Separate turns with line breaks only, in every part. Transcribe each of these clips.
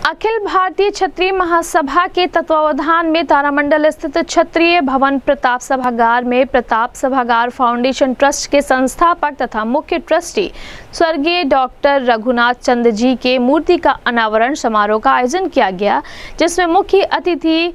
अखिल भारतीय क्षत्रिय महासभा के तत्वावधान में तारामंडल स्थित क्षत्रिय भवन प्रताप सभागार में प्रताप सभागार फाउंडेशन ट्रस्ट के संस्थापक तथा मुख्य ट्रस्टी स्वर्गीय डॉक्टर रघुनाथ चंद जी के मूर्ति का अनावरण समारोह का आयोजन किया गया, जिसमें मुख्य अतिथि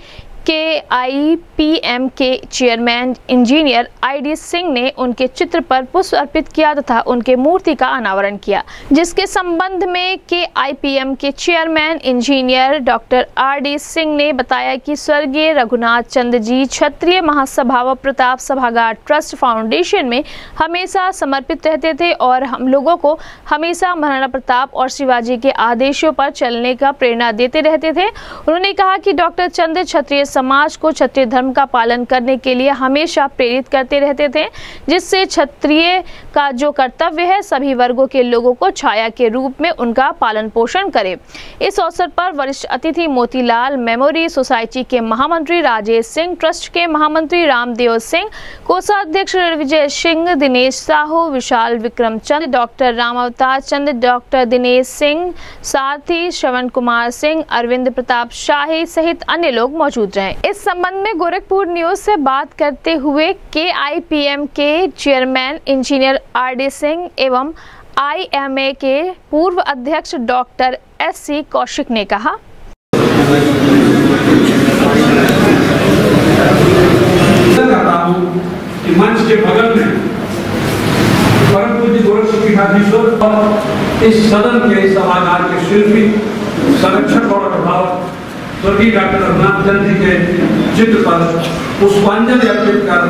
KIPM के चेयरमैन इंजीनियर ID सिंह ने उनके चित्र पर पुष्प अर्पित किया तथा उनके मूर्ति का अनावरण किया, जिसके संबंध में KIPM के chairman engineer doctor RD Singh ने बताया कि स्वर्गीय रघुनाथ चंद जी क्षत्रिय महासभा व प्रताप सभागार ट्रस्ट फाउंडेशन में हमेशा समर्पित रहते थे और हम लोगों को हमेशा महाराणा प्रताप और शिवाजी के आदेशों पर चलने का प्रेरणा देते रहते थे। उन्होंने कहा कि डॉक्टर चंद क्षत्रिय समाज को क्षत्रिय धर्म का पालन करने के लिए हमेशा प्रेरित करते रहते थे, जिससे क्षत्रिय का जो कर्तव्य है सभी वर्गों के लोगों को छाया के रूप में उनका पालन पोषण करे। इस अवसर पर वरिष्ठ अतिथि मोतीलाल मेमोरी सोसाइटी के महामंत्री राजेश सिंह, ट्रस्ट के महामंत्री रामदेव सिंह, कोषाध्यक्ष विजय सिंह, दिनेश साहू, विशाल विक्रम चंद, डॉक्टर रामावतार चंद, डॉक्टर दिनेश सिंह, साथी श्रवण कुमार सिंह, अरविंद प्रताप शाही सहित अन्य लोग मौजूद रहे। इस संबंध में गोरखपुर न्यूज से बात करते हुए KIPM के चेयरमैन इंजीनियर RD सिंह एवं IMA के पूर्व अध्यक्ष डॉक्टर SC कौशिक ने कहा,
मंच के बगल में परम पूज्य गोरखपुर पीठाधीश्वर और इस सदन के सभागार के शिल्पी संरक्षक और अभिभावक स्वर्गीय डॉक्टर रघुनाथ चंद जी के चित्र पर पुष्पांजलि अर्पित कर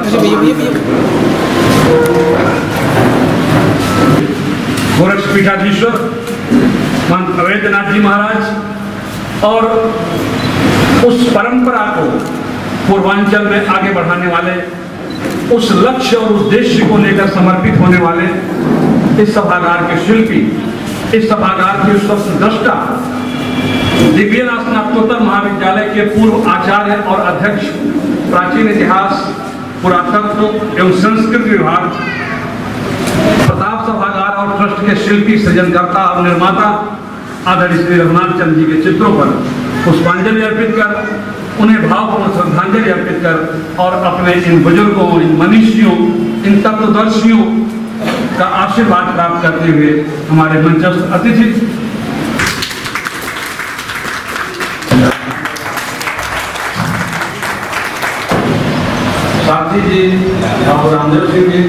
गोरखपुर पीठाधीश्वर महंत अवैधनाथ जी महाराज और उस परंपरा को पूर्वांचल में आगे बढ़ाने वाले, उस लक्ष्य और उद्देश्य को लेकर समर्पित होने वाले इस सभागार के शिल्पी, इस सभागार के स्वप्नद्रष्टा, दिव्यनाथ स्नातकोत्तर महाविद्यालय के पूर्व आचार्य और अध्यक्ष, प्राचीन इतिहास, पुरातत्व एवं संस्कृति विभाग, प्रताप सभागार और ट्रस्ट के शिल्पी, सृजनकर्ता और निर्माता आदरणीय श्री रघुनाथ चंद जी के चित्रों पर पुष्पांजलि अर्पित कर, उन्हें भावपूर्ण श्रद्धांजलि अर्पित कर और अपने इन बुजुर्गों, इन मनीषियों, इन तत्वदर्शियों का आशीर्वाद प्राप्त करते हुए हमारे मंचस्थ अतिथि साथी जी और रामदेव सिंह जी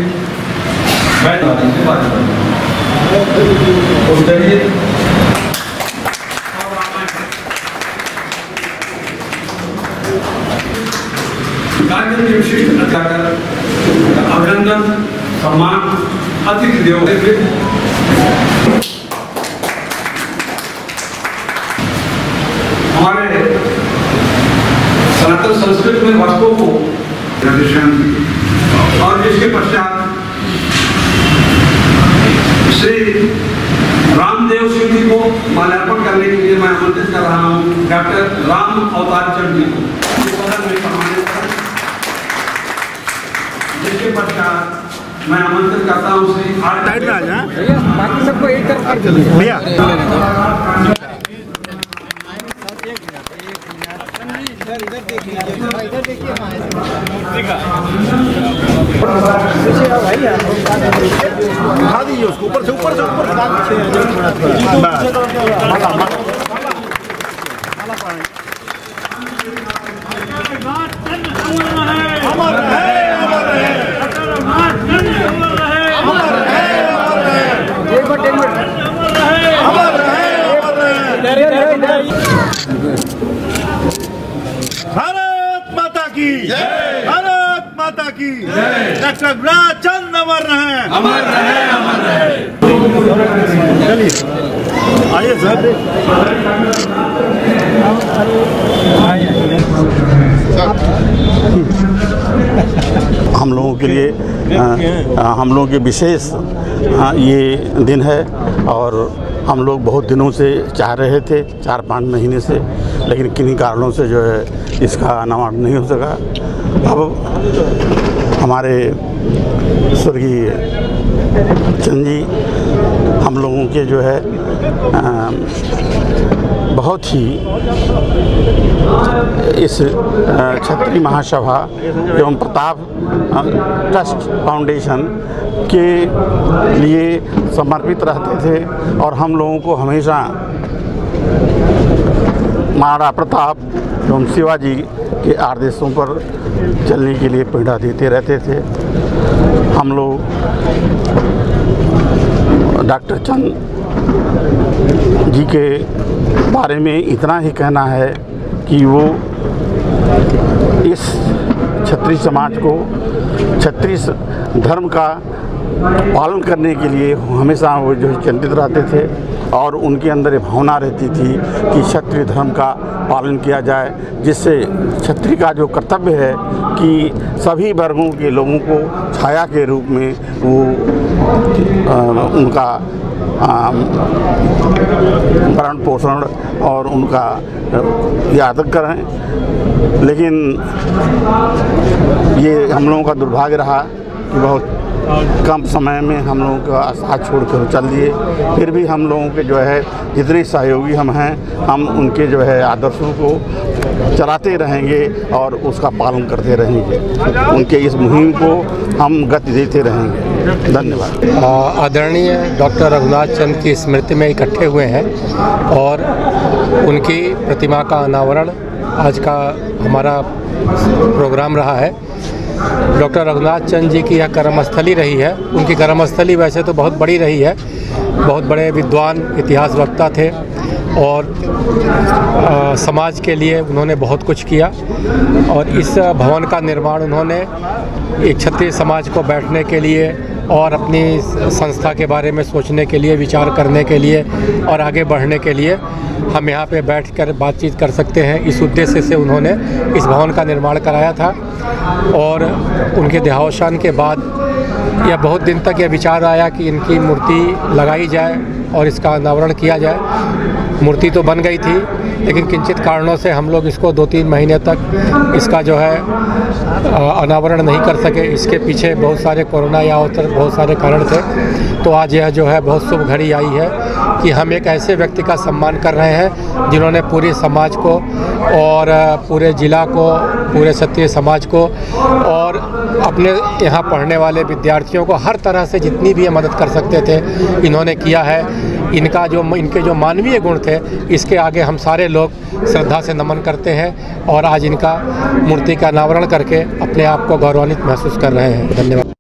कार्यक्रम के विशिष्ट अभिनंदन, सम्मान, अतिथि देवो हमारे सनातन संस्कृति में वस्तुओं को और जिसके पश्चात श्री रामदेव सिंह जी को माल्यार्पण करने के लिए मैं आमंत्रित कर रहा हूं डॉक्टर राम अवतार चंद जी को सदन में सम्मानित कर, जिसके पश्चात मैं आमंत्रित करता हूं श्री बाकी सबको एक तरफ भैया इधर देखिए उठा दीजिए उसको ऊपर से
भारत माता की जय, भारत माता की जय। डॉक्टर रघुनाथ चंद अमर रहे, अमर रहे, अमर रहे। चलिए आइए सर।
हम लोगों के लिए हम लोगों के विशेष ये दिन है और हम लोग बहुत दिनों से चाह रहे थे, 4-5 महीने से, लेकिन किन्हीं कारणों से जो है इसका अनावरण नहीं हो सका। अब हमारे स्वर्गीय चंद जी हम लोगों के जो है बहुत बहुत ही इस क्षत्रिय महासभा एवं प्रताप ट्रस्ट फाउंडेशन के लिए समर्पित रहते थे और हम लोगों को हमेशा महाराणा प्रताप एवं शिवाजी के आदेशों पर चलने के लिए प्रेरणा देते रहते थे। हम लोग डॉक्टर चंद जी के बारे में इतना ही कहना है कि वो इस क्षत्रिय समाज को क्षत्रिय धर्म का पालन करने के लिए हमेशा वो जो चिंतित रहते थे और उनके अंदर ये भावना रहती थी कि क्षत्रिय धर्म का पालन किया जाए, जिससे क्षत्रिय का जो कर्तव्य है कि सभी वर्गों के लोगों को छाया के रूप में वो उनका भरण पोषण और उनका याद करें। लेकिन ये हम लोगों का दुर्भाग्य रहा कि बहुत कम समय में हम लोगों का साथ छोड़ कर चल दिए। फिर भी हम लोगों के जो है जितने सहयोगी हम हैं, हम उनके जो है आदर्शों को चलाते रहेंगे और उसका पालन करते रहेंगे। उनके इस मुहिम को हम गति देते रहेंगे। धन्यवाद।
आदरणीय डॉक्टर रघुनाथ चंद की स्मृति में इकट्ठे हुए हैं और उनकी प्रतिमा का अनावरण आज का हमारा प्रोग्राम रहा है। डॉक्टर रघुनाथ चंद जी की यह कर्मस्थली रही है। उनकी कर्मस्थली वैसे तो बहुत बड़ी रही है, बहुत बड़े विद्वान इतिहास वक्ता थे और समाज के लिए उन्होंने बहुत कुछ किया और इस भवन का निर्माण उन्होंने एक क्षत्रिय समाज को बैठने के लिए और अपनी संस्था के बारे में सोचने के लिए, विचार करने के लिए और आगे बढ़ने के लिए हम यहाँ पे बैठकर बातचीत कर सकते हैं, इस उद्देश्य से उन्होंने इस भवन का निर्माण कराया था। और उनके देहावसान के बाद यह बहुत दिन तक यह विचार आया कि इनकी मूर्ति लगाई जाए और इसका अनावरण किया जाए। मूर्ति तो बन गई थी, लेकिन किंचित कारणों से हम लोग इसको 2-3 महीने तक इसका जो है अनावरण नहीं कर सके। इसके पीछे बहुत सारे कोरोना या बहुत सारे कारण थे। तो आज यह जो है बहुत शुभ घड़ी आई है कि हम एक ऐसे व्यक्ति का सम्मान कर रहे हैं जिन्होंने पूरे समाज को और पूरे ज़िला को, पूरे क्षत्रिय समाज को और अपने यहाँ पढ़ने वाले विद्यार्थियों को हर तरह से जितनी भी मदद कर सकते थे इन्होंने किया है। इनके जो मानवीय गुण थे, इसके आगे हम सारे लोग श्रद्धा से नमन करते हैं और आज इनका मूर्ति का अनावरण करके अपने आप को गौरवान्वित महसूस कर रहे हैं। धन्यवाद।